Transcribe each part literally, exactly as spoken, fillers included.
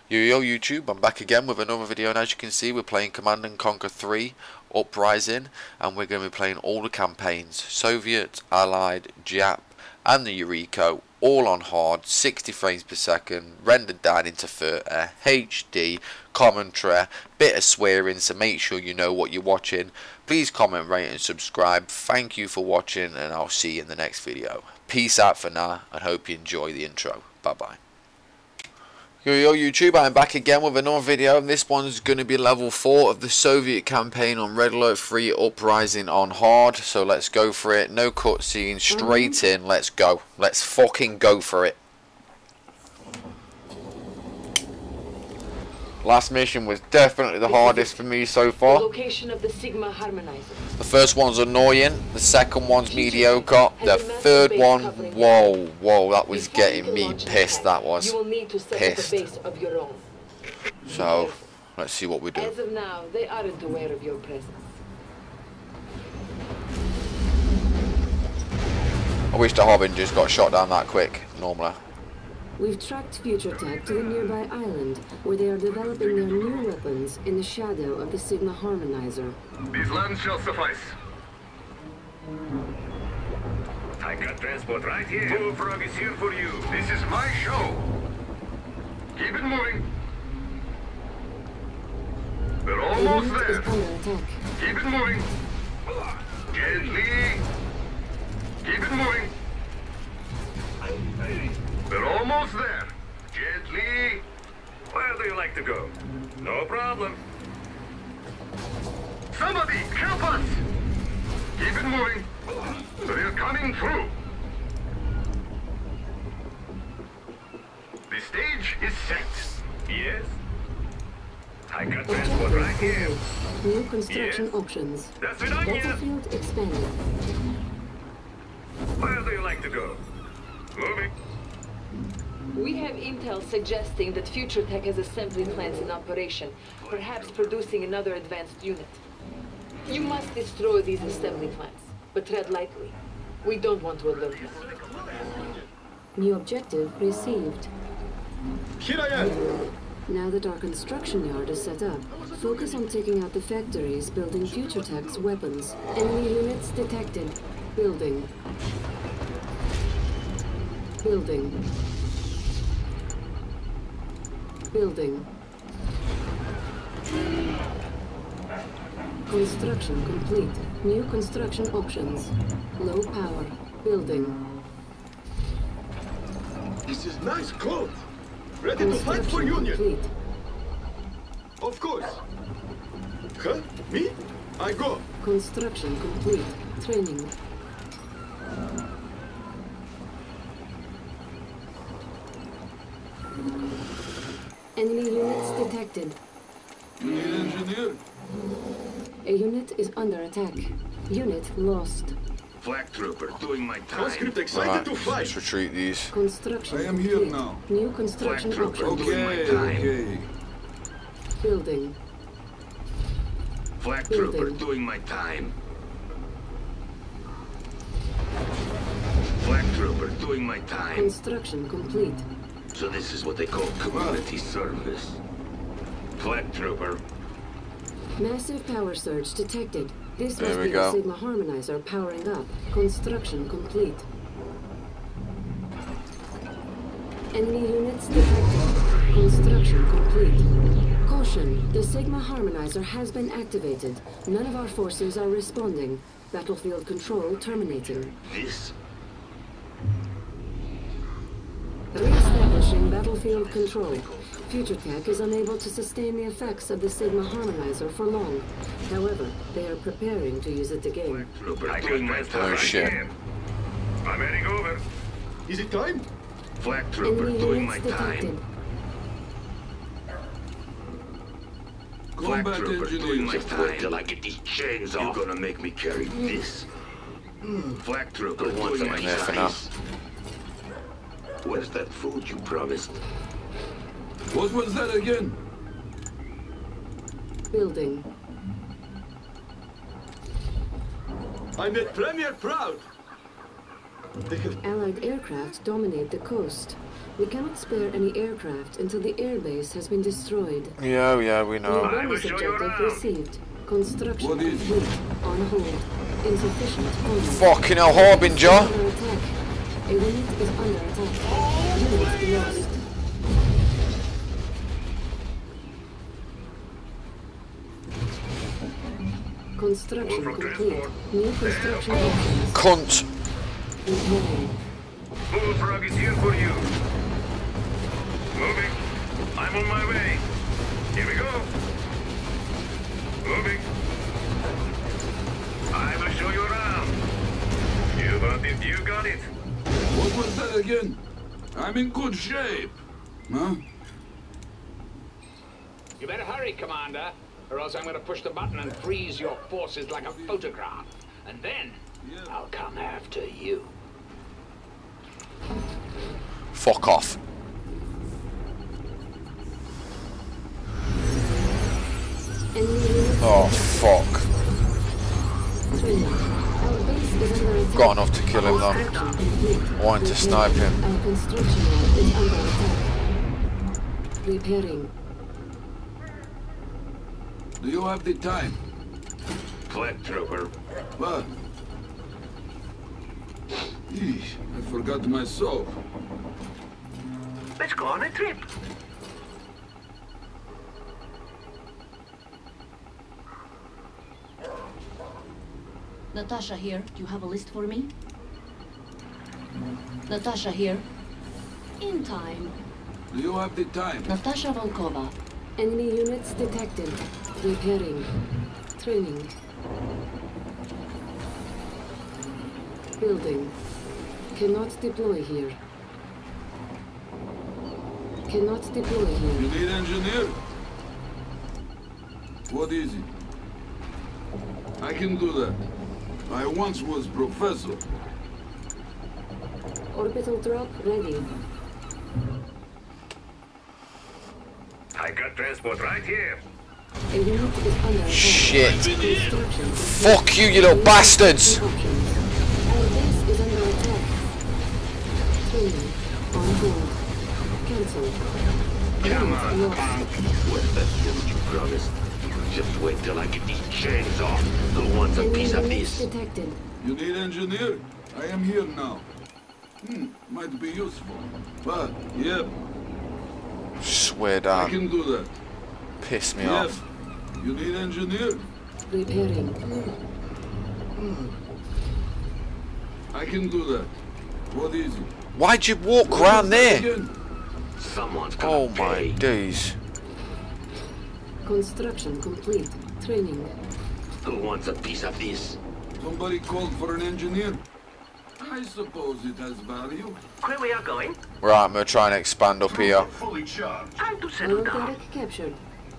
Yo yo YouTube, I'm back again with another video, and as you can see we're playing Command and Conquer three Uprising, and we're going to be playing all the campaigns, Soviet, Allied, Jap and the Yuriko, all on hard, sixty frames per second, rendered down into thirty, H D, commentary, bit of swearing, so make sure you know what you're watching. Please comment, rate and subscribe. Thank you for watching, and I'll see you in the next video. Peace out for now, and hope you enjoy the intro. Bye bye. Yo yo YouTube, I'm back again with another video, and this one's going to be level four of the Soviet campaign on Red Alert three Uprising on hard. So let's go for it. No cutscene, straight in. Let's go. Let's fucking go for it. Last mission was definitely the hardest for me so far. The location of the Sigma Harmonizer. The first one's annoying, the second one's mediocre, the third one, whoa, whoa, that was getting me pissed, that was. You will need to set pissed. up a base of your own. So, let's see what we do. As of now, they aren't aware of your presence. I wish the Harbingers got shot down that quick, normally. We've tracked Future Tech to the nearby island, where they are developing their new weapons in the shadow of the Sigma Harmonizer. These lands shall suffice. I got transport right here. Bullfrog is here for you. This is my show. Keep it moving. We're The almost unit there. is under attack. Keep it moving. Gently. Keep it moving. We're almost there. Gently. Where do you like to go? No problem. Somebody help us! Keep it moving. We're coming through. The stage is set. Yes. I got transport Objective right here. complete. New construction Yes. options. That's it on you. Battlefield expanded. Where do you like to go? Moving. We have intel suggesting that Future Tech has assembly plants in operation, perhaps producing another advanced unit. You must destroy these assembly plants, but tread lightly. We don't want to alert them. New objective received. Here I am. Now that our construction yard is set up, focus on taking out the factories building Future Tech's weapons. Enemy units detected. Building. Building. Building. Construction complete. New construction options. Low power. Building. This is nice clothes. Ready to fight for Construction Union. complete. Of course. Huh? Me? I go. Construction complete. Training. Enemy units detected. Need engineer. A unit is under attack. Unit lost. Flak trooper doing my time. Conscript excited Alright, to let's fight. retreat these. Construction I am complete. here now. New construction Flak trooper. options. Okay, okay. Building. Flak Building. trooper doing my time. Flak trooper doing my time. Construction complete. So this is what they call community service. Flak trooper. Massive power surge detected. This There must we be go. the Sigma Harmonizer powering up. Construction complete. Enemy units detected. Construction complete. Caution, the Sigma Harmonizer has been activated. None of our forces are responding. Battlefield control terminating. This? Re-establishing battlefield control. Future Tech is unable to sustain the effects of the Sigma Harmonizer for long. However, they are preparing to use it again. Trooper doing my time. Oh shit. I'm heading over. Is it time? Flak trooper Enemy doing my units detected. time. Flak Combat trooper doing engineer. my Just time. Till I get these chains off. You're gonna make me carry this. Flak trooper doing my there for now. time. Where's that food you promised? What was that again? Building. I made Premier proud. They have Allied aircraft dominate the coast. We cannot spare any aircraft until the airbase has been destroyed. Yeah, yeah, we New know. bonus objective received. Construction What is complete. On hold. Insufficient funds. Fucking hell, Harbinger! Under attack. A unit is under attack. Unit lost. Construction complete. New construction options. Cunt! Repairing. Bullfrog is here for you. Moving. I'm on my way. Here we go. Moving. I will show you around. You want it, you got it. What was that again? I'm in good shape. Huh? You better hurry, Commander, or else I'm going to push the button and freeze your forces like a photograph. And then, I'll come after you. Fuck off. Enemy unit Oh, fuck. three. Our base is under attack. Got enough to kill him though. Construction complete. Wanting to snipe him. Our construction line is under attack. Repairing. Do you have the time? Flat trooper. What? Eesh, I forgot my soap. Let's go on a trip. Natasha here. Do you have a list for me? Natasha here. In time. Do you have the time? Natasha Volkova. Enemy units detected. Repairing. Training. Building. Cannot deploy here. Cannot deploy You here. need engineer? What is it? I can do that. I once was professor. Orbital drop ready. I got transport right here. A unit is under attack. Shit. Construction. Fuck you, you little bastards! Options. Our base is under attack. Training. On hold. Cancelled. Come Unit on, lost. punk. What the hell you promised? Just wait till I get these chains off. Who wants a Enemy piece of units this? detected. You need engineer? I am here now. Hmm, might be useful. But, yep, Swear I down. can do that. Piss me Yep. off. You need engineer? Repairing. I can do that. What is it? Why'd you walk What round was that there? again? Someone's gonna Oh my pay. days. Construction complete. Training. Who wants a piece of this? Somebody called for an engineer? I suppose it has value. Where we are going? Right, I'm gonna try and expand up here. Fully charged. Time to settle down. Automatic captured.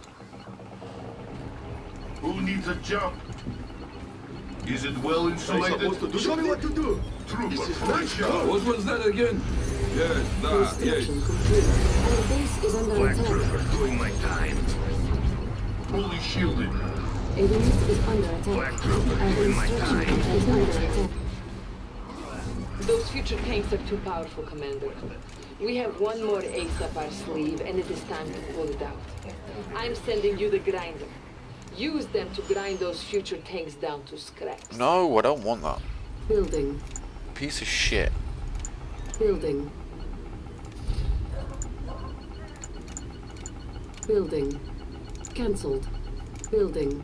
Who needs a jump? Is it well insulated? Show me what to do. Trooper, fully charged. What was that again? Yes, that, yes. Construction complete. Our base is under Black attack. trooper doing my time. Fully shielded. A unit is under attack. Black trooper Our doing my construction time. is under attack. Those future tanks are too powerful, Commander. We have one more ace up our sleeve, and it is time to pull it out. I'm sending you the grinder. Use them to grind those future tanks down to scraps. No, I don't want that. Building. Piece of shit. Building. Building. Cancelled. Building.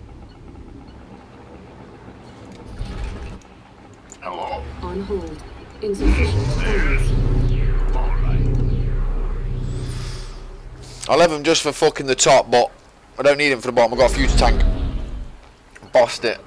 Hello? On hold. Insufficient funds. I'll have him just for fucking the top, but I don't need him for the bottom. I've got a future tank. Bossed it.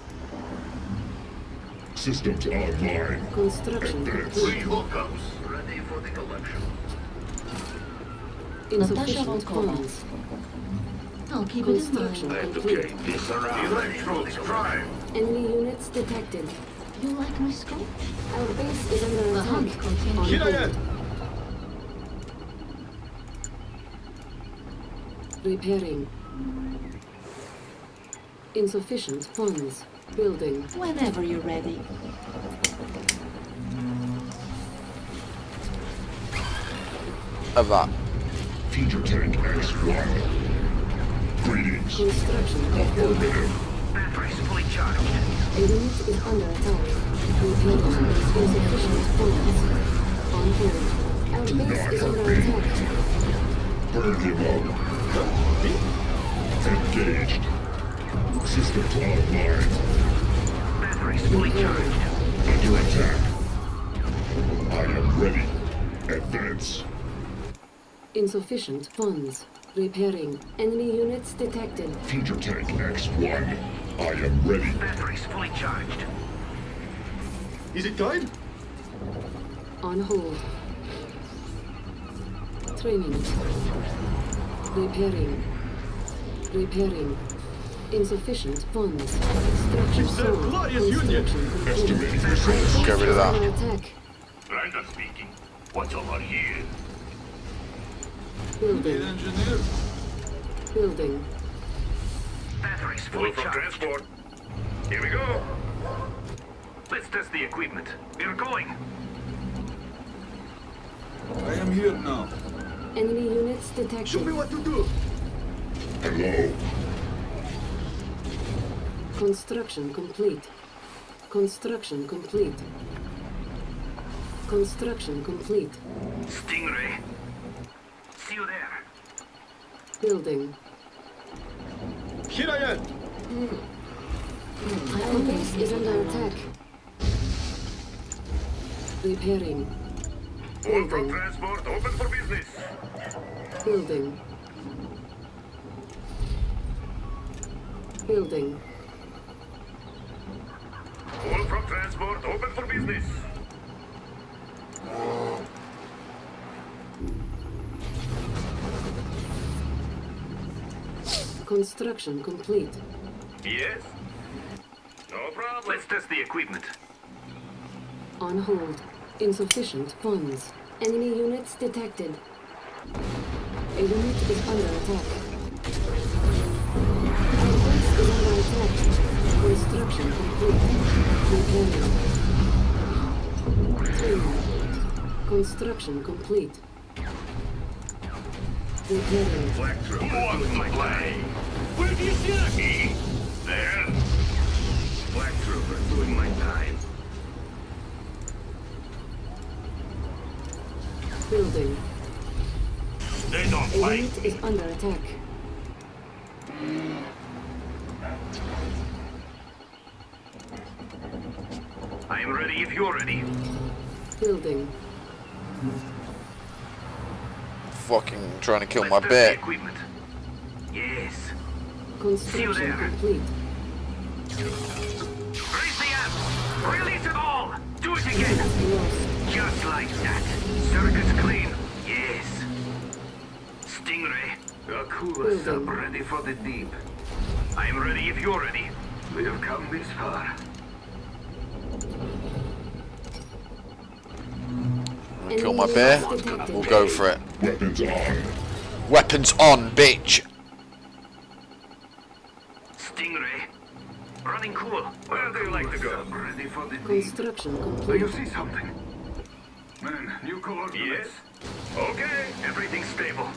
Systems online. Construction Three complete. hookups. Ready for the collection. Insufficient Volkova. funds. I'll keep it in Construction mind. I have to complete. carry this around. Electrodes prime. Enemy units detected. You like my scope? Our base is under The attack. hunt On continues. hold. Repairing. Insufficient funds. Building. Whenever you're ready. of that. Future tank X one. Greetings. Construction complete. Affirmative. Batteries fully charged. A unit is under attack. Repairing insufficient funds. On hold. Our base is under attack. Burn him up. Engaged. Systems online. Batteries fully charged. Under attack. I am ready. Advance. Insufficient funds. Repairing. Enemy units detected. Future tank X one. I am ready. Batteries fully charged. Is it time? On hold. Training. Repairing. Repairing. Insufficient funds. Structure sold. Construction complete. Estimating results. Get rid of that. Under attack. Ryder speaking. What's over here? Lead Building. engineer. Building. Batteries fully charged. Transport. Here we go. Let's test the equipment. We're going. I am here now. Enemy units detected. Show me what to do. Hello. Construction complete. Construction complete. Construction complete. Stingray. See you there. Building. Here I am. Our base is under attack. Repairing. All from Building. transport open for business. Building. Building. All from transport open for business. Construction complete. Yes? No problem. Let's test the equipment. On hold. Insufficient funds. Enemy units detected. A unit is under attack. Our base is under attack. Construction complete. Repairing. Training. Construction complete. Repairing. Black Trooper. Who wants to play? Where do you see that? Me? There. Black Trooper doing my time. Building. They don't A fight. unit is under attack. I am ready if you're ready. Building. Fucking trying to kill Let's my test bit. the equipment. Yes. Construction there. complete. Raise the amp. Release it all. Do it again. Lost. Just like that. Circuit's clean. Yes. Stingray. The coolest sub Building. ready for the deep. I am ready if you're ready. We have come this far. Kill Enemy my bear. units detected. We'll go for it. Weapons on. Weapons on, bitch. Stingray. Running cool. Where do you like to go? Ready for the deep. Construction complete. see something? Man, new coordinates. Yes. Okay, everything's stable.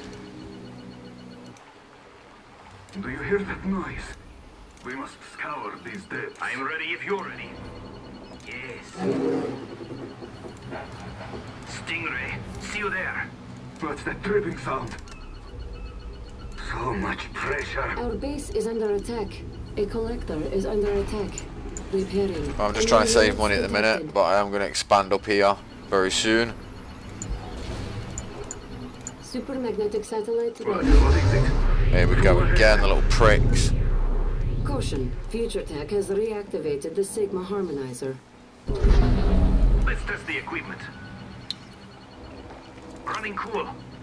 Do you hear that noise? We must scour these depths. I'm ready if you're ready. Yes. Stingray, see you there. What's that dripping sound? So much pressure. Our base is under attack. A collector is under attack. Repairing. I'm just Enemy trying to save units money at the minute, detected. but I am going to expand up here very soon. Supermagnetic satellite Roger, ready. what is it? Here we go again, the little pricks. Caution. Future Tech has reactivated the Sigma Harmonizer. Let's test the equipment. Running cool.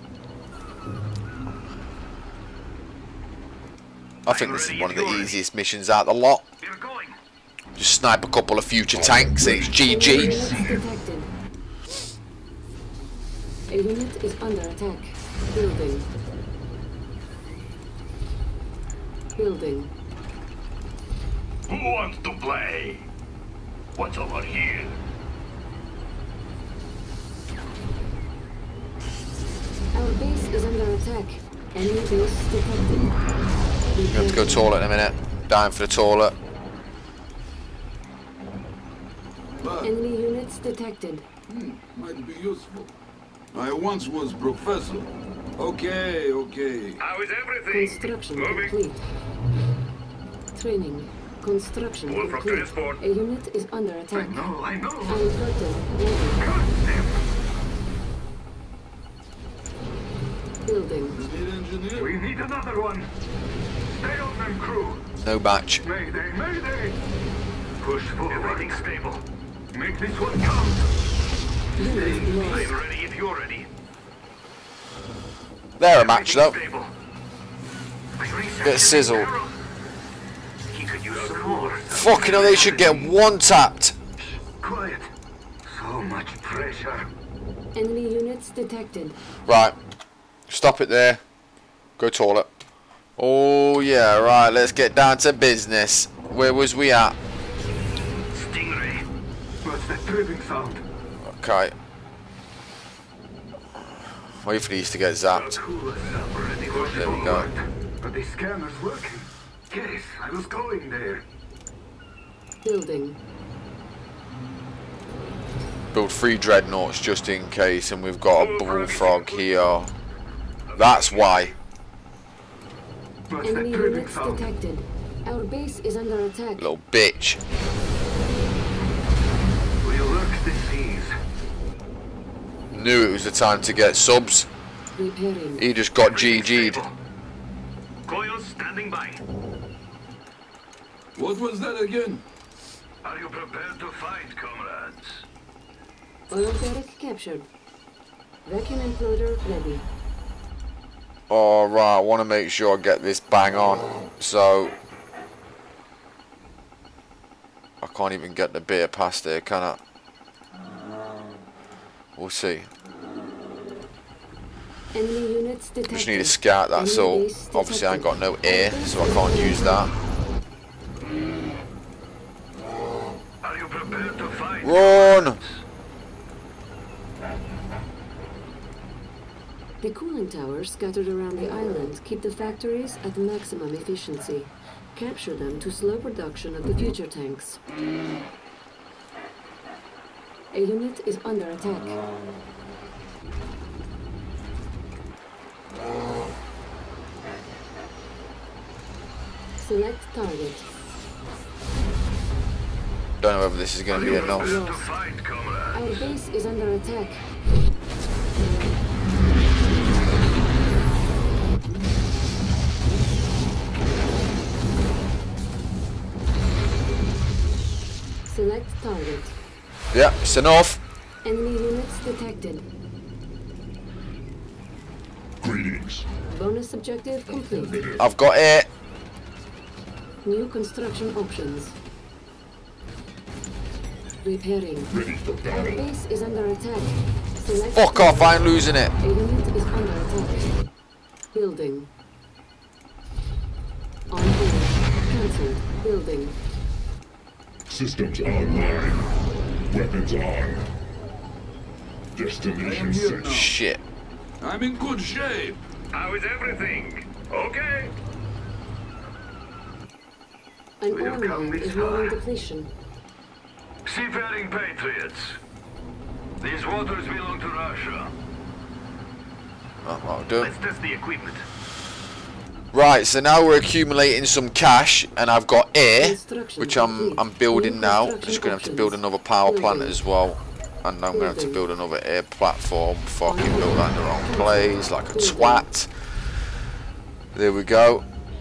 I think this is one of the easiest missions out of the lot. We're going. Just snipe a couple of future tanks and it's G Enemy G. units detected. A unit is under attack. Building. Building. Who wants to play? What's over here? Our base is under attack. Enemy base detected. I'm going to have to go toilet in a minute. Dying for the toilet. But, Enemy units detected. hmm, might be useful. I once was professor. Okay, okay. How is everything? Construction Moving. complete. Training. Construction Move from complete. transport. A unit is under attack. No, I know. Uncertain. Ready. Goddamn. Building. Need engineer? We need another one. Stay on them, crew. No match. Mayday, mayday. Push forward. Everything stable. Make this one count. Unit I'm lost. ready if you're ready. They're a match though. Stable. Bit sizzle. He could use some more. Fucking hell, they should get one tapped. Quiet. So much pressure. Enemy units detected. Right. Stop it there. Go toilet. Oh yeah, right, let's get down to business. Where was we at? Stingray. What's that tripping sound? Okay. Wait for these to get zapped. There we go. But the scanner's working. Yes, I was going there. Building. Build three dreadnoughts just in case, and we've got a bullfrog here. That's why. What's that Enemy tripping units sound? detected. Our base is under attack. Little bitch. We'll work the seas. Knew it was the time to get subs. Repairing. He just got G G'd. Coils standing by. What was that again? Are you prepared to fight, comrades? Oil derrick captured. Vacuum imploder ready. Alright, I want to make sure I get this bang on. So, I can't even get the beer past there, can I? We'll see. Enemy units detected. Just need a scout, that's Enemy all. base Obviously I ain't got detected. no air, so I can't use that. Are you prepared to fight? Run! The cooling towers scattered around the island keep the factories at maximum efficiency. Capture them to slow production of the future tanks. A unit is under attack. Select target. Don't know whether this is going to be enough. Prepared to fight, comrades? Our base is under attack. Select target. Yeah, it's enough. Enemy units detected. Greetings. Bonus objective complete. I've got it. New construction options. Repairing. Ready for Our battle. base is under attack. Select Fuck off, I ain't losing it. A unit is under attack. Building. On hold. Cancelled. Building. Systems online. Weapons on. I am Destination here set. now. Shit. I'm in good shape. How is everything? Okay. An We have ore come mine this is nearing far. depletion. Seafaring patriots. These waters belong to Russia. Oh, I'll do it. Let's test the equipment. Right, so now we're accumulating some cash, and I've got air, Construction which I'm complete. I'm building New now. construction Just gonna have to options. build another power plant Building. as well, and I'm gonna have to build another air platform. Fucking build that in the wrong place, like a twat. There we go.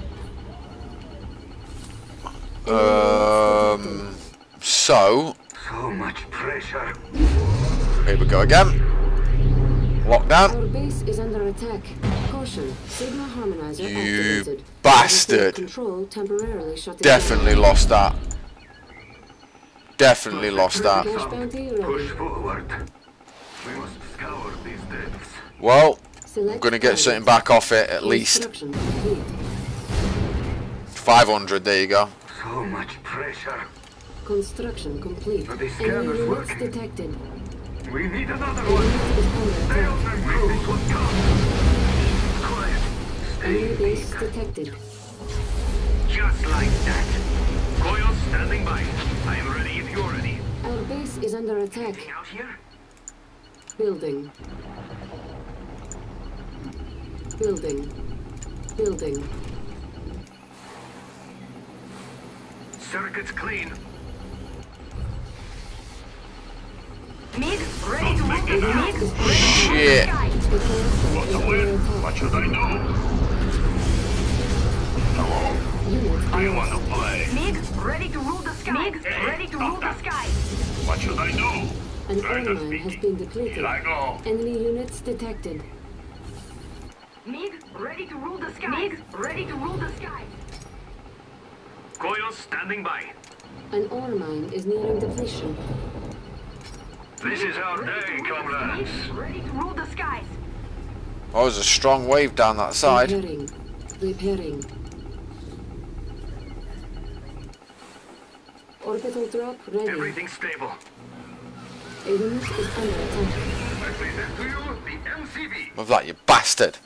Um. So So much pressure. here we go again. Lockdown. Our base is under attack. Caution. Sigma harmonizer You activated. bastard. Control temporarily shut it Definitely down. lost that. Definitely lost that. Cash bounty ready. Push forward. We must scour these depths. Well, Select I'm gonna get target. something back off it at least. Construction complete. five hundred. There you go. So much pressure. Construction complete. But the Enemy scanner's units working. detected. We need another A one. unit is under Stay attack. on them, crew. This one comes. Enemy base detected. Just like that. Coil standing by. I am ready if you're ready. Our base is under attack. Anything out here? Building. Building. Building. Circuits clean. Mig, ready to move. Enemy Mig, is ready to Shit. The What's the win? What should I do? Hello? unit I lost. want to play. Mig, ready to rule the sky. Mig, ready to rule the sky. What should I do? An Try to ore mine speak. has been depleted. Here I go. Enemy units detected. Mig, ready to rule the sky. Mig, ready to rule the sky. Coil standing by. An ore mine is nearing depletion. This is our day, comrades. Mig, ready to rule the skies. Oh, there's a strong wave down that side. Repairing. Repairing. Orbital drop ready. Everything stable. A unit is under attack. I present to you the M C V. Move that, you bastard.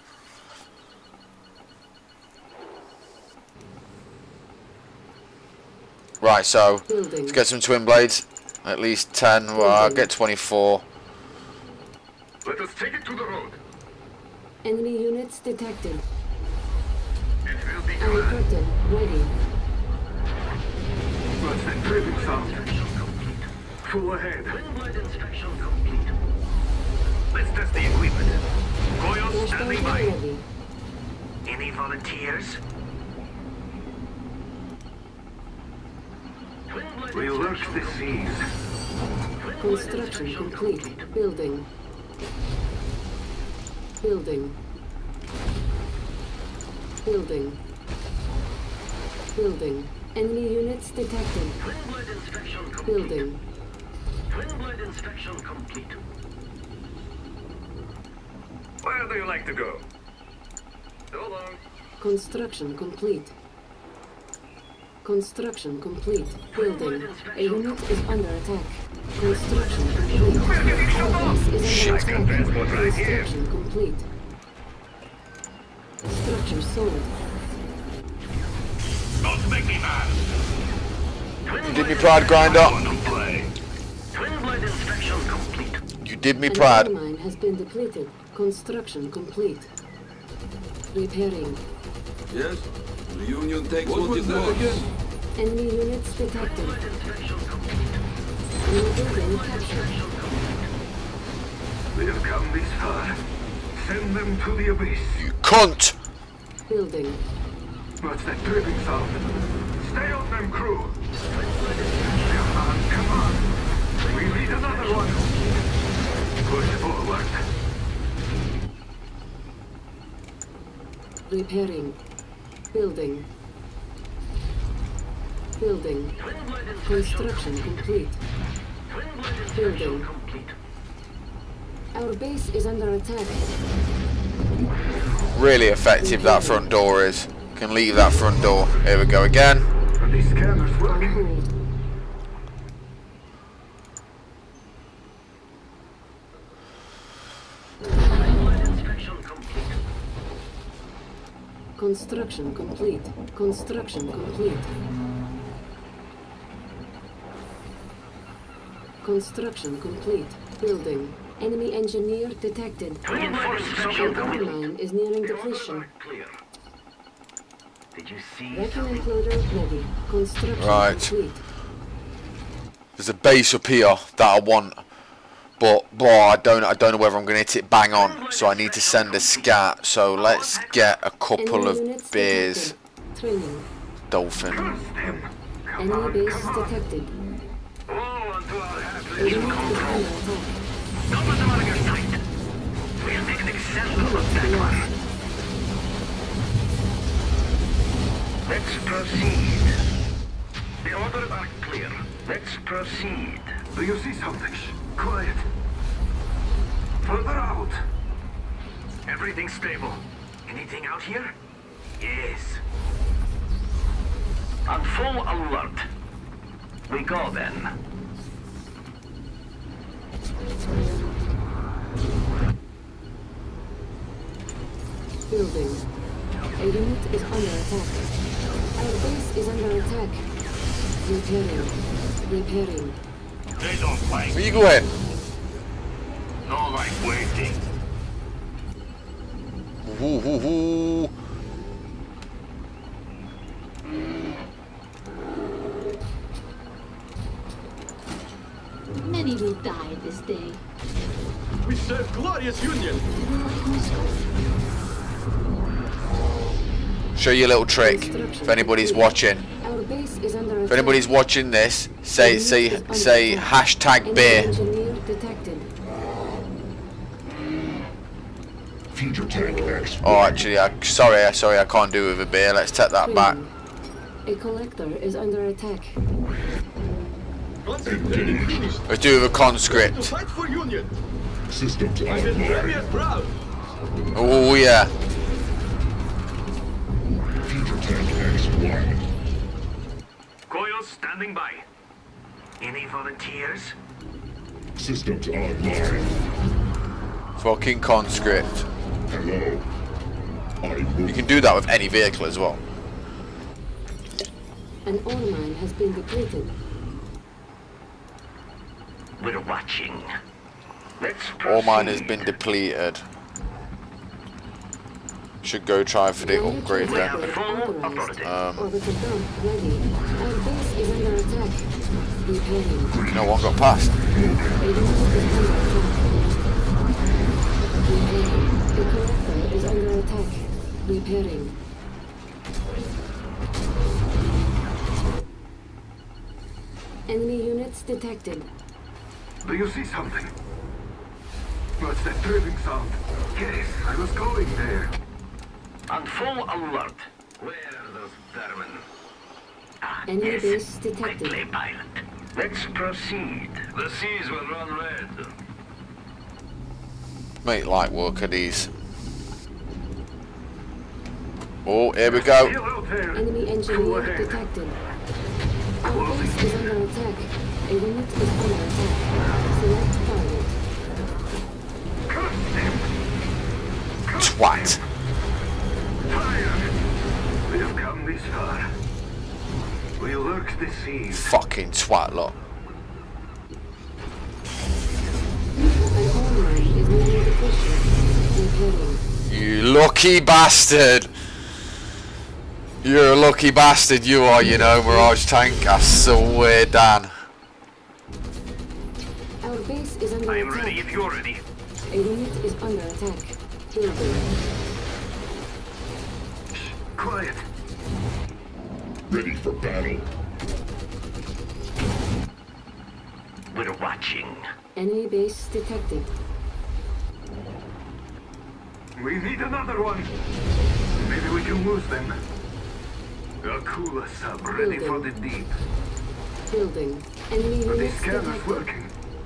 Right, so Building. let's get some twin blades. At least ten. Well, I'll get twenty-four. Let us take it to the road. Enemy units detected. It will be Our good. curtain ready. What's that dripping sound? Full ahead. inspection complete. Let's test the equipment. Coil standing Flashbang by. ready. Any volunteers? We lurch the seas. Construction complete. Building. Building. Building. Building. Enemy units detected. Building. Twin-blade inspection complete. Where do you like to go? So long. Construction complete. Construction complete. Building. A unit is under attack. Construction complete. We're getting shut off! Base is Shit, under I can attack. transport right here. Construction complete. Structure sold. Don't make me mad. You did me proud, Grinder. I want to play. Twin-blade inspection complete. You did me An proud. ore mine has been depleted. Construction complete. Repairing. Yes? The Union takes what, what it wants. Enemy units detected. New building captured. We have come this far. Send them to the abyss. You cunt. Building. What's that dripping sound? Stay on them, crew. Come on, come on. We need another one. Push forward. Repairing. Building. Building. Construction complete. Building. Our base is under attack. Really effective that front door is. Can leave that front door. Here we go again. Are these scanners On working? hold. Construction complete. Construction complete. Construction complete. Building. Enemy engineer detected. Reinforcement Our ore mine is nearing depletion. Clear. Did you see Vacuum enclosure ready. Construction Right. complete. There's a base up here that I want, but boy, I don't, I don't know whether I'm going to hit it bang on. So I need to send a scat. So let's get a couple Enemy of units beers. detected. Training. Dolphin. Enemy base detected. Oh, unto our A happiness. unit is under attack. Don't let them out of your sight. We'll make an example of that one. Let's proceed. The orders are clear. Let's proceed. Do you see something? Shh. Quiet. Further out. Everything stable. Anything out here? Yes. On full alert. We go then. Building. A unit is under attack. Our base is under attack. Repairing. Repairing. They don't fight. Where you going? No like waiting. Ooh, ooh, ooh. Many will die this day. We serve glorious Union. Show you a little trick. If anybody's watching, Our base is under if anybody's watching this, say say say hashtag beer. Engineer detected. Future tank X. Oh, actually, I sorry, sorry, I can't do it with a beer. Let's take that back. A collector is under attack. Concept training finished. Let's do it with a To conscript. fight for Union. Systems I will online. very proud. Oh yeah. Future tank X one. Coil standing by. Any volunteers? Systems online. Fucking conscript. Hello. I You move. can do that with any vehicle as well. An ore mine has been depleted. We're watching. Let's All mine has proceed. been depleted. Should go try for the upgrade then. Authorized. Um, Orbital dump ready. Our base is under attack. Repairing. no one got past. A unit is under attack. Repairing. The collector is under attack. Repairing. Enemy units detected. Do you see something? What's that tripping sound? Yes, I was going there. On full alert. Where are those vermin? Ah, Enemy yes. base detected. Quickly, pilot. Let's proceed. The seas will run red. Make light work of these. Oh, here we go. Still out there. Enemy Go engineer ahead. detected. Our base is under attack. A unit is under attack. Select target. Cut them. Cut Twat. them. Fire. We have come this far. We lurk the seas. Fucking twat lot. An ore mine is nearly depleted. Repairing. You lucky bastard. You're a lucky bastard, you are, you know, Mirage Tank. I swear, Dan. Our base is under I am attack. ready if you're ready. A unit is under attack. Building. Quiet. Ready for battle. We're watching. Enemy base detected. We need another one. Maybe we can lose them. Akula sub ready for the deep. Building. Enemy Are these units scanners detected. working?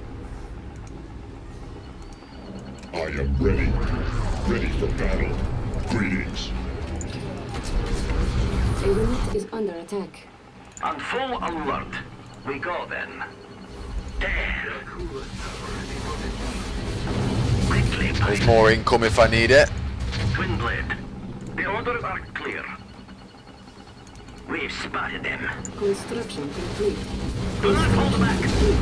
I am ready. Ready for battle. Greetings. A unit is under attack. On full alert. We go then. There. Quickly, There's pilot. more income if I need it. Twin blade. The orders are clear. We've spotted them. Construction complete. Do not hold back.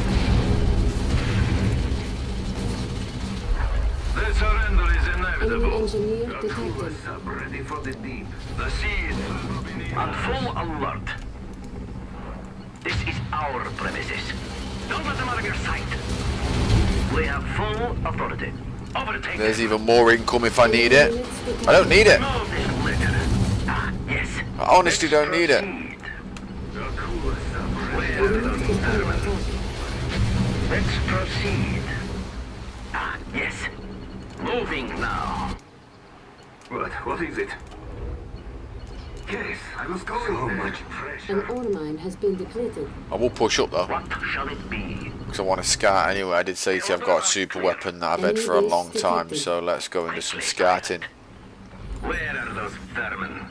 The surrender is Enemy inevitable. engineer Akula detected. sub ready for the deep. The seas. On full alert. This is our premises. Don't let them out of your sight. We have full authority. Overtake. There's even more income if I need it. Units detected. I don't need it. Move this litter. Ah, yes. I honestly don't need it. A unit is under attack. Let's proceed. Ah, yes. Moving now. What? What is it? Yes, I was going so there. Much An pressure. ore mine has been depleted. I will push up though, What shall it be? because I want to scout anyway. I did say to you I've got a super weapon that I've had for a long time, so let's go and do some scouting. Where are those vermin?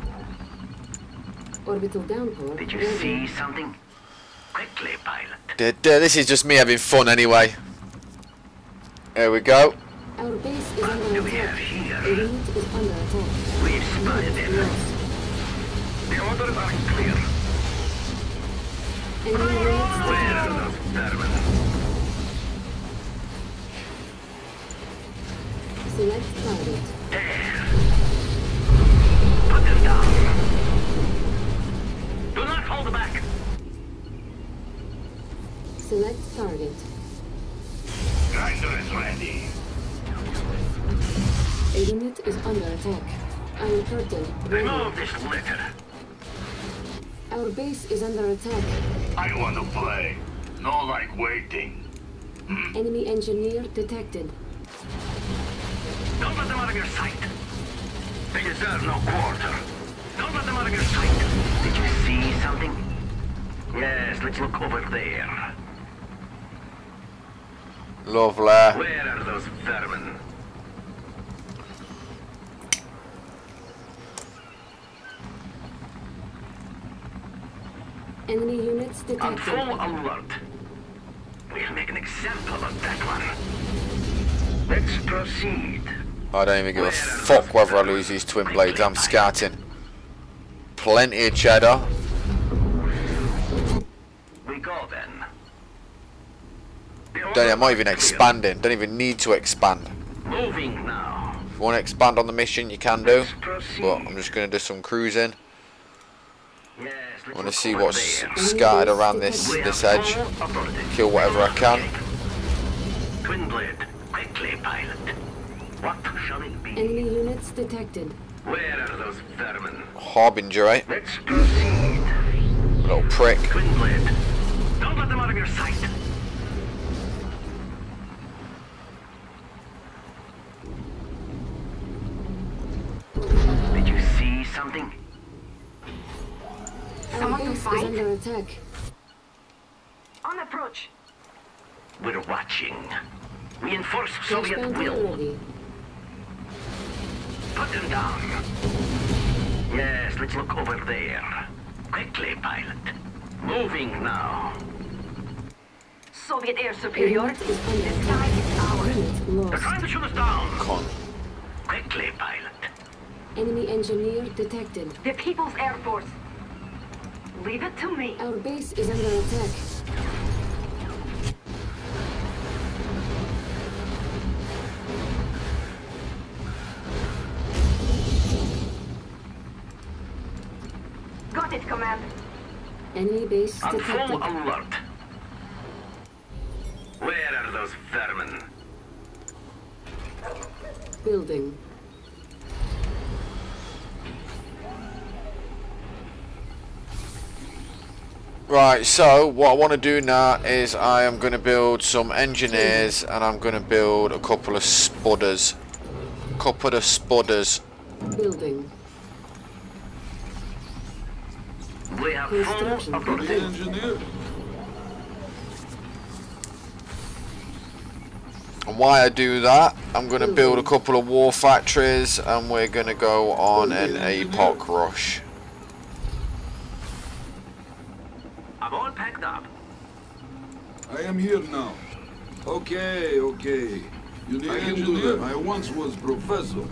Orbital downpour. Did you ready. see something? Quickly, pilot. D- d- This is just me having fun anyway. There we go. Our base is What under do we have attack. here? A unit is under attack. We've spotted Unit them. lost. The orders are clear. Enemy units Where are detected. those vermin? Select target. There. Put them down. Do not hold back. Select target. Grinder is ready. A unit is under attack. Iron curtain ready. Remove this litter. Our base is under attack. I want to play. No like waiting. Enemy engineer detected. Don't let them out of your sight. They deserve no quarter. Don't let them out of your sight. Did you see something? Yes, let's look over there. Lovely. Where are those vermin? Enemy units On detected. full alert. We'll make an example of that one. Let's proceed. I don't even give a fuck whether I lose these twin blades. I'm scouting. Plenty of cheddar. We go then. Don't, I'm not even expanding. Don't even need to expand. Moving now. If you want to expand on the mission, you can do. Let's proceed. But I'm just going to do some cruising. Yes, I let's want to look see over what's there. scattered around this We this have edge. full authority. Kill whatever I can. Twin blade, quickly, pilot. What shall it be? Enemy units detected. Where are those vermin? Harbinger, eh? Let's proceed. Little prick. Twin blade, don't let them out of your sight. Did you see something? Our Someone to base is fight? under attack. On approach. We're watching. We enforce Soviet Expander will. ready. Put them down. Yes, let's look over there. Quickly, pilot. Moving now. Soviet air A superiority. unit is under The attack. sky is ours. Unit They're lost. trying to shoot us down. Con. Quickly, pilot. Enemy engineer detected. The People's Air Force. Leave it to me. Our base is under attack. Got it, Command. Enemy base On detected. full alert. Where are those vermin? Building. Right, so what I want to do now is I am going to build some engineers and I'm going to build a couple of spudders. Couple of spudders. Building. We have Construction full authority. Engineer. And why I do that, I'm going to build a couple of war factories and we're going to go on an A P O C rush. I'm all packed up. I am here now. Okay, okay. You need engineer? I once was professor.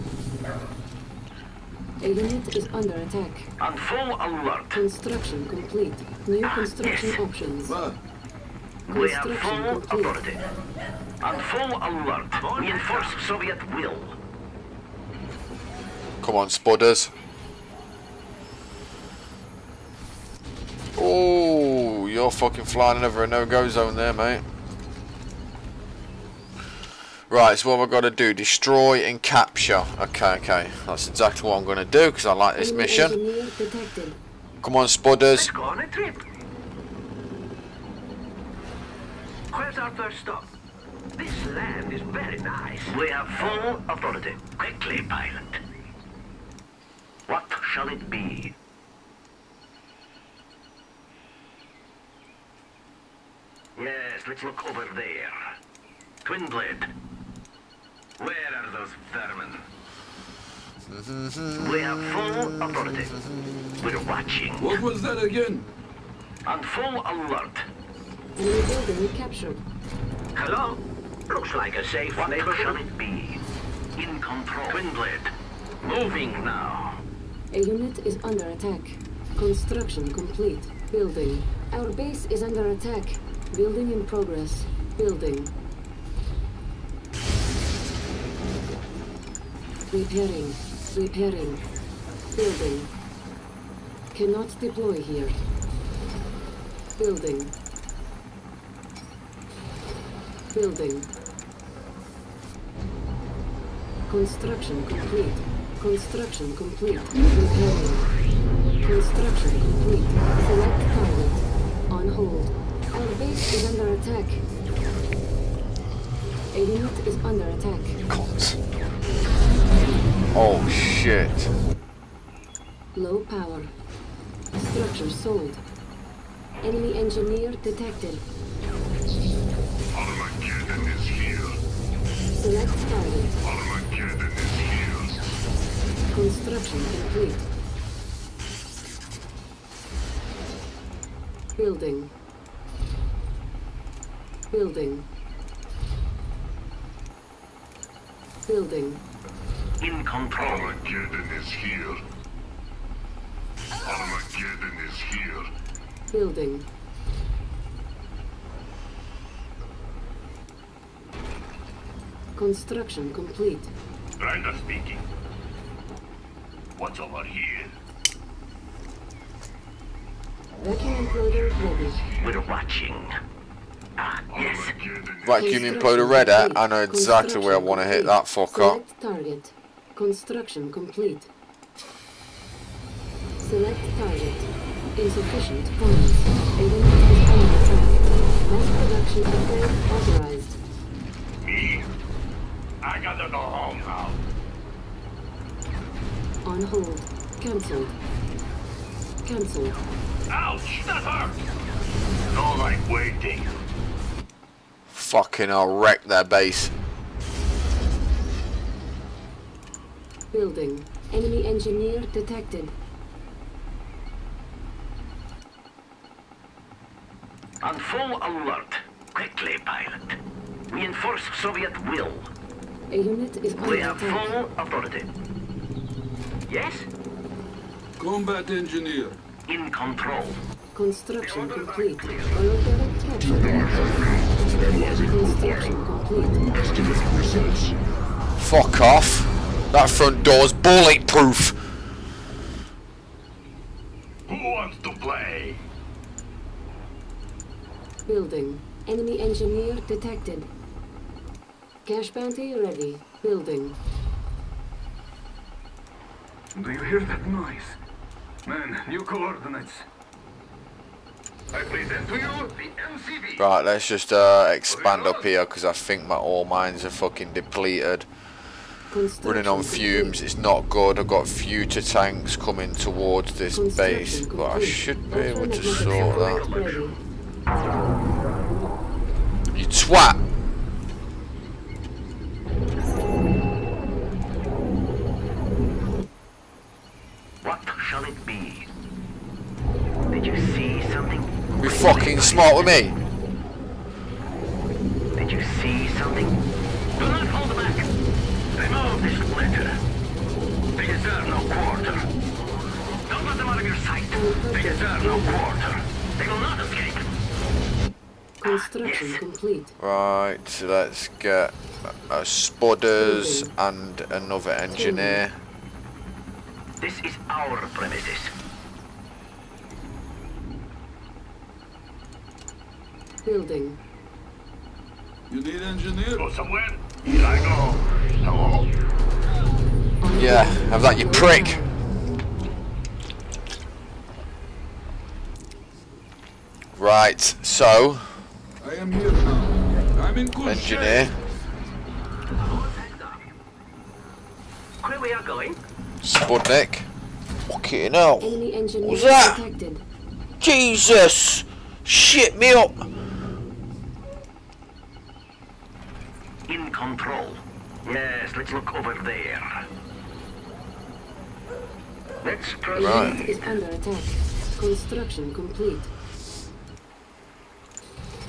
A unit is under attack. On full alert. Construction complete. New construction Yes. options. But We have Construction full complete. authority. On full alert. We enforce Soviet will. Come on, spudders. Oh, you're fucking flying over a no-go zone there, mate. Right, so what have I got to do? Destroy and capture. Okay, okay. That's exactly what I'm going to do because I like this Enemy mission. engineer detected. Come on, spudders. Let's go on a trip. Where's our first stop? This land is very nice. We have full authority. Quickly, pilot. What shall it be? Yes, let's look over there. Twin blade. Where are those vermin? We have full authority. We're watching. what was that again? On full alert. Enemy building captured. Hello? Looks like a safe what neighborhood. Shall it be? In control. Twin blade. Moving now. A unit is under attack. Construction complete. Building. Our base is under attack. Building in progress. Building. Repairing. Repairing. Building. Cannot deploy here. Building. Building. Construction complete. Construction complete. Repairing. Construction complete. Select target. On hold. Our base is under attack. A unit is under attack. Cons. Oh shit. Low power. Structure sold. Enemy engineer detected. Armageddon is here. Select target. Armageddon is here. Construction complete. Building. Building. Building. In control. Armageddon is here. Armageddon is here. Building. Construction complete. Ryder speaking. What's over here? Vacuum imploder ready. We're watching. Ah, yes. Vacuum imploder ready. I know exactly where I want to hit that fucker. Select target. Construction complete. Select target. Insufficient funds. A unit is under attack. Mass production upgrade authorized. Me? I gotta go home now. On hold. Cancelled. Cancelled. Ouch! That hurt! No like waiting. Fucking I'll wreck their base. Building. Enemy engineer detected. On full alert. Quickly, pilot. We enforce Soviet will. A unit is under We have attack. full authority. Yes? Combat engineer. In control. Construction complete. Holographic capture. Construction complete. Estimate results. Fuck off. That front door's bulletproof. Who wants to play? Building. Enemy engineer detected. Cash bounty ready. Building. Do you hear that noise? Man, new coordinates. I present to you the M C V. Right, let's just uh, expand up here because I think my ore mines are fucking depleted. Running on fumes, it's not good. I've got future tanks coming towards this base, but I should be able to sort that. You twat! What shall it be? Did you see something? Be fucking smart with me. Did you see something? Do not hold back. Remove this litter. They deserve no quarter. Don't let them out of your sight. They deserve no quarter. They will not escape. Construction complete. Right, let's get uh, spudders and another engineer. This is our premises. Building. You need engineer? Go somewhere? Here I go. Hello? Yeah, have that, you prick. Right, so I am here now. I'm in good engineer. shape. Where we are going? Sputnik. Fucking hell. Enemy engineer What's that? detected. Jesus! Shit me up! In control. Yes, let's look over there. Let's A proceed. Right. unit is under attack. Construction complete.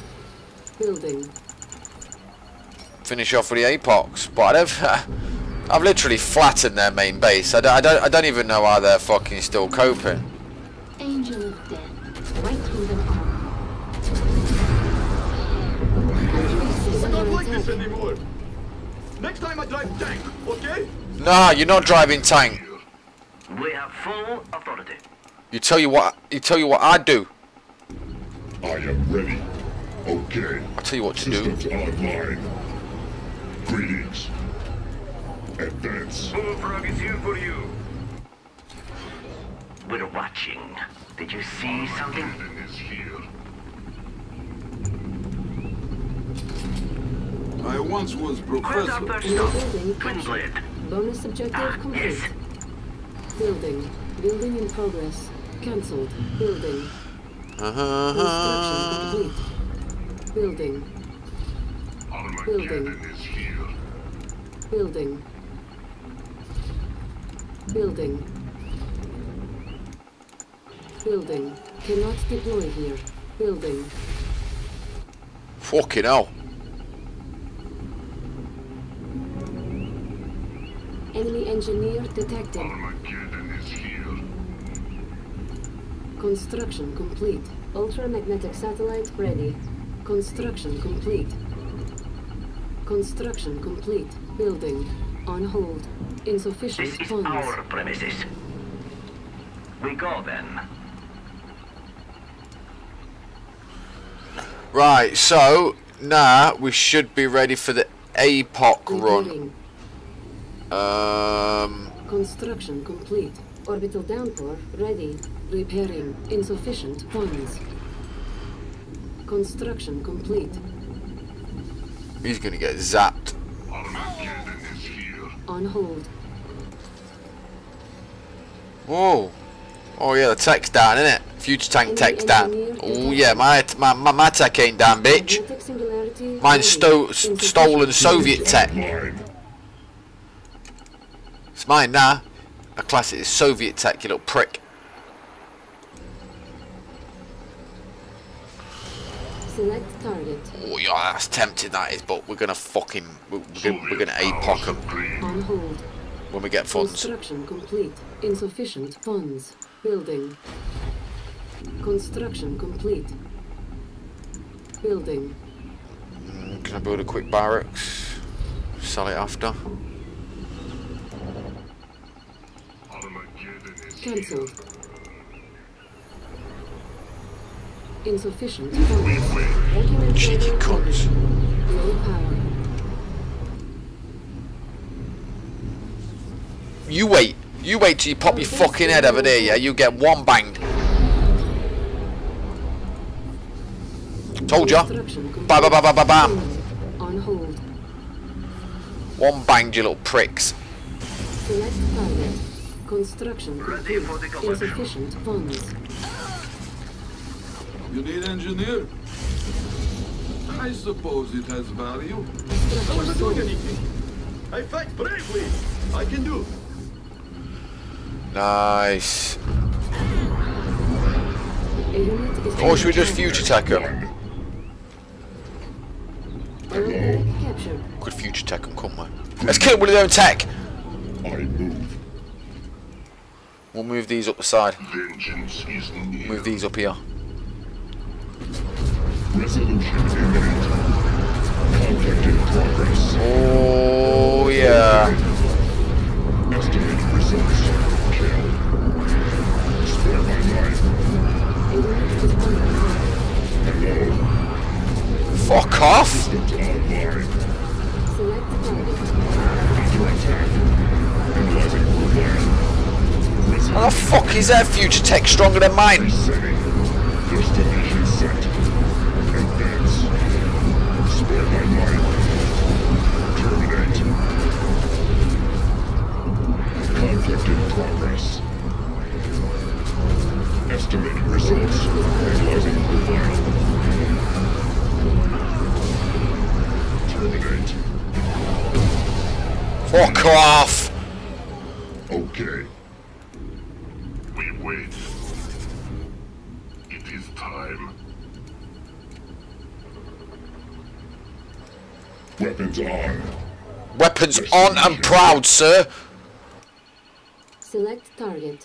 Building. Finish off with the apox, but I don't, I've literally flattened their main base. I don't, I don't, I don't even know how they're fucking still coping. Angel of death, right through the arm. I don't like this anymore. Next time I drive tank, okay? Nah, you're not driving tank. We have full authority. You tell you what, you tell you what I do. I am ready. Okay. I'll tell you what to do. Systems online. Greetings. Advance. Bullfrog is here for you. We're watching. Did you see something? Armageddon is here. I once was Where's professor. our first New stop? building Twin captured. blade. Bonus objective Ah, complete. yes. Building. Building in progress. Cancelled. Building. Construction complete. Building. Armageddon is here. Building. Building. Building. Cannot deploy here. Building. Fucking hell. Enemy engineer detected. Armageddon is here. Construction complete. Ultramagnetic satellite ready. Construction complete. Construction complete. Building. On hold. Insufficient This is funds. our premises. We go then. Right, so now we should be ready for the A P O C run. Repairing. Um, Construction complete. Orbital downpour ready. Repairing. Insufficient funds. Construction complete. he's gonna get zapped. Armageddon is here. On hold. Whoa. Oh yeah, the tech's down, isn't it? Future tank tech's down. Oh yeah, my my my, my tech ain't down, bitch. Magnetic singularity Mine's sto ready. stolen Soviet tech. Online. It's mine now. A class it is Soviet tech, you little prick. Select target. Oh yeah, that's tempting that is, but we're gonna fucking we're, we're gonna, we're gonna A P O C 'em On hold. when we get funds. Construction complete. Insufficient funds. Building. Construction complete. Building. Mm, Can I build a quick barracks? Sell it after. Armageddon is Cancelled. Insufficient funds. Document Cheeky level cunts. ready. Low power. You wait. You wait till you pop your fucking head over there, yeah? You get one banged. Told ya. Construction complete. Ba ba ba ba ba bam. On hold. One banged, you little pricks. Select target. Construction Ready for the complete. collection. Insufficient funds. You need engineer? I suppose it has value. I wasn't doing anything. I fight bravely. I can do. Nice. A unit is Or should we just future tech them? Aerobatic captured. Could future tech them, couldn't we? Let's kill them with their own tech. I move. We'll move these up the side. Vengeance is near. Move these up here. Resolution imminent. Conflict in progress. Oh yeah. Estimate results. Kill. Spare my life. A unit is under attack. Hello. Fuck off. Systems online. Select target. Under attack. Analyzing group line. How the fuck is their future tech stronger than mine? Resetting. Destination set. Advance. Spare my life. Terminate. Conflict in progress. Estimate results. Analyzing group line. Terminate. Fuck off. Okay. We wait. It is time. Weapons on. Weapons on and proud, sir. Select target.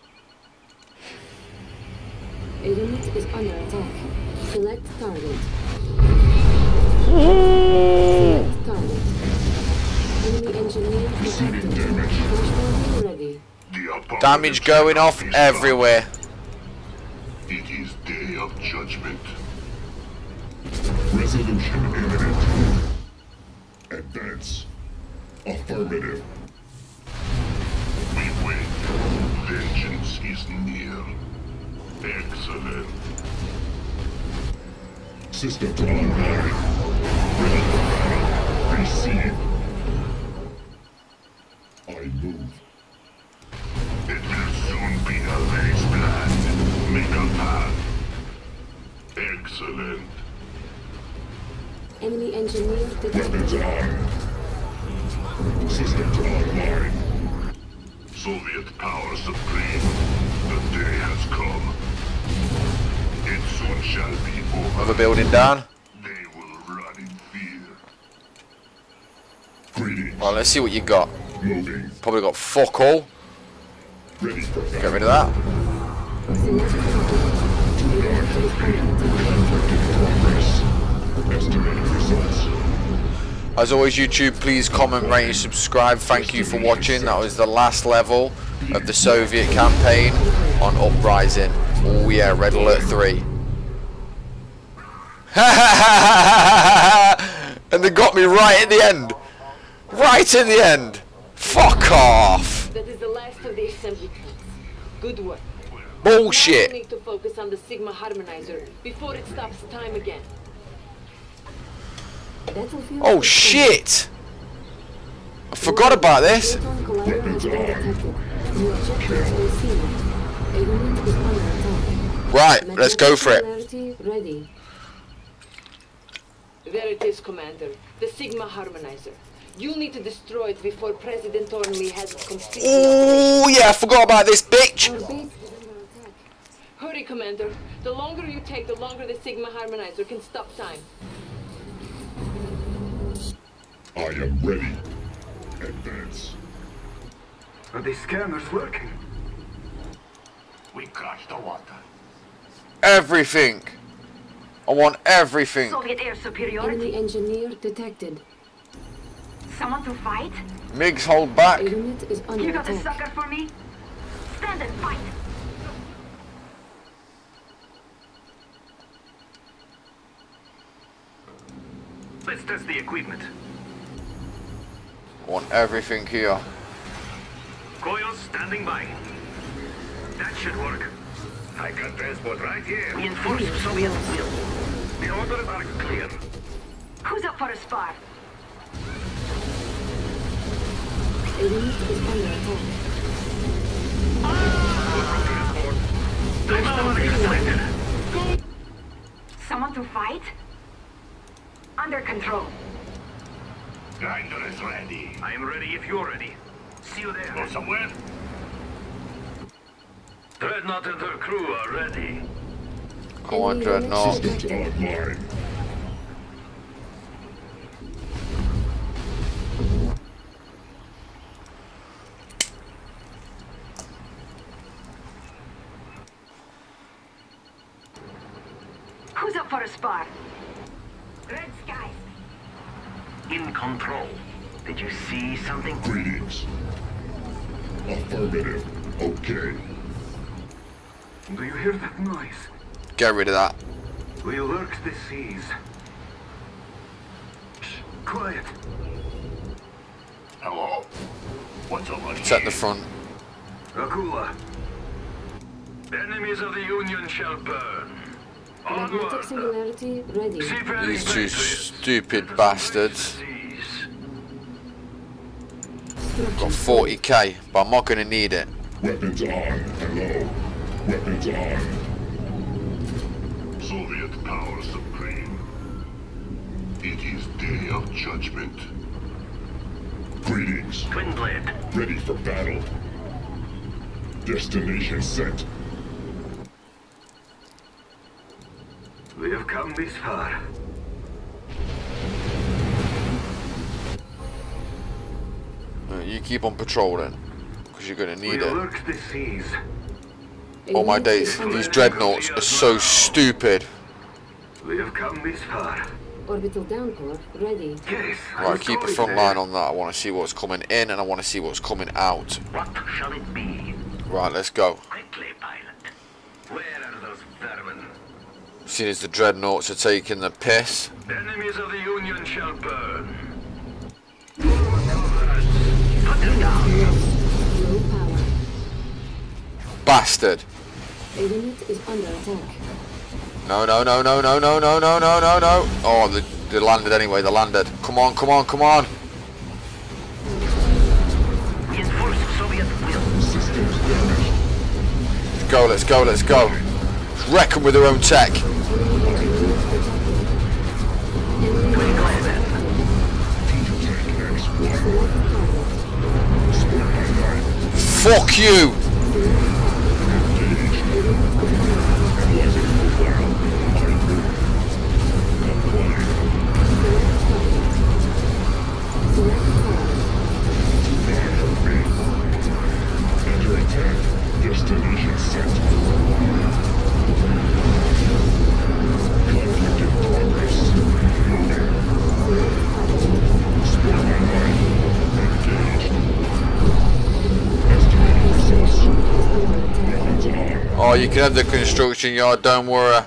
A unit is under attack. Select target. Select target. Enemy engineer detected. Push ready. Damage going off everywhere. It is day of judgment. Resolution imminent. Advance. Affirmative. We win. Vengeance is near. Excellent. Systems online. Ready for battle. Receive. I move. It will soon be a wasteland. Make a path. Excellent. Enemy engineer Weapons detected. on. Systems online. Soviet power supreme. The day has come. It soon shall be over. Another building down. They will run in fear. Greetings. Well, let's see what you got. Moving. Probably got fuck all. Ready for battle. Get rid of that. Select Progress. Estimated results. As always, YouTube, please comment, rate, and subscribe. Thank you for watching. That was the last level of the Soviet campaign on Uprising. Oh yeah, Red Alert three. And they got me right at the end. Right at the end. Fuck off. That is the last of the assembly plants. Good work. Bullshit. Now we need to focus on the Sigma Harmonizer before it stops time again. Battlefield Oh is shit. I forgot about this. Proton collider has been detected. The objectives will see it. A unit is under attack. Right, let's go for it. Singularity ready. There it is, Commander. The Sigma Harmonizer. You need to destroy it before President Thornley has it completely. Oh yeah, I forgot about this bitch. Our base is under attack. Hurry, Commander. The longer you take, the longer the Sigma Harmonizer can stop time. I am ready. Advance. Are the scanners working? We crossed the water. Everything. I want everything. Soviet air superiority. Enemy engineer detected. Someone to fight? Migs, hold back. A unit is under You got a attack. sucker for me? Stand and fight. Let's test the equipment. I want everything here. Coils standing by. That should work. I got transport right here. Reinforced Soviet will. The orders are clear. Who's up for a spar? A unit is under attack. Someone to fight? Under control. Grinder is ready. I am ready if you're ready. See you there. Go somewhere? Dreadnought and her crew are ready. I want Dreadnought. Systems online. Who's up for a spar? Red skies. In control. Did you see something? Greetings. Affirmative. Okay. Do you hear that noise? Get rid of that. We lurk the seas. Shh, quiet. Hello? What's over here? Set the front. Akula. Enemies of the Union shall burn. Magnetic Onward. singularity ready. Seafaring These two patriots. stupid bastards. Seas. Got forty K, but I'm not going to need it. Weapons on. Hello. Weapons on. Soviet power supreme. It is day of judgment. Greetings. Twin blade. Ready for battle. Destination set. We have come this far. you keep on patrolling, because you're gonna need We it. lurk the seas. Oh my days, these dreadnoughts are so stupid. We have come this far. Orbital downpour ready. Yes. I Right, was keep a going front there. line on that. I want to see what's coming in and I want to see what's coming out. What shall it be? Right, let's go. Quickly, pilot. Where are those vermin? Seeing as the dreadnoughts are taking the piss. Enemies of the Union shall burn. Put them down. Low power. Bastard. A unit is under attack. No, no, no, no, no, no, no, no, no, no, no. Oh, they, they landed anyway. They landed. Come on, come on, come on. Reinforce Soviet will. Systems damaged. Let's go, let's go, let's go. Let's wreck them with their own tech. Quickly then. Fuck you. Under attack. Destination set. Conflict in progress. Sport online. Engaged. Estimated source. Weapons armed. Oh, you can have the construction yard, don't worry.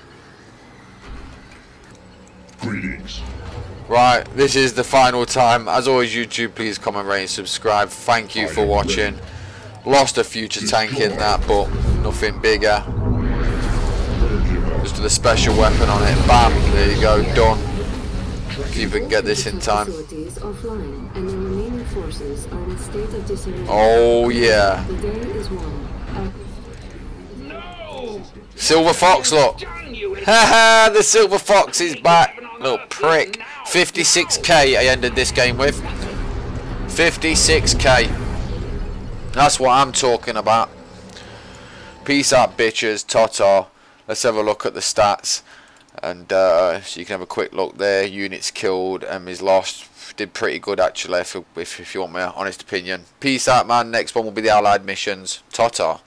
Greetings. Right, this is the final time. As always, YouTube, please comment, rate, and subscribe. Thank you for watching. Lost a future tank in that, but nothing bigger. Just with a special weapon on it. Bam, there you go, done. See if we can get this in time. Facilities offline, and the remaining forces are in a state of disarray. Oh yeah. The day is won. Uh, No! Silver Fox, look. Haha, the Silver Fox is back. Little prick. fifty-six K I ended this game with. fifty-six K. That's what I'm talking about. Peace out, bitches. Ta-ta. Let's have a look at the stats. And uh, so you can have a quick look there. Units killed, enemies lost. Did pretty good actually, if, if, if you want my honest opinion. Peace out, man. Next one will be the Allied missions. Ta-ta.